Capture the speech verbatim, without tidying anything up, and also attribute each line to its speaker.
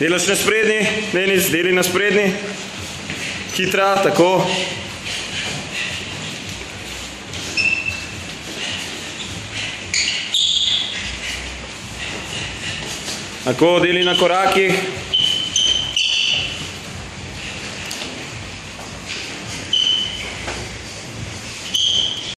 Speaker 1: Delaš na sprednji, Denis, deli na sprednji. Hitra, tako. Tako, deli na korakih.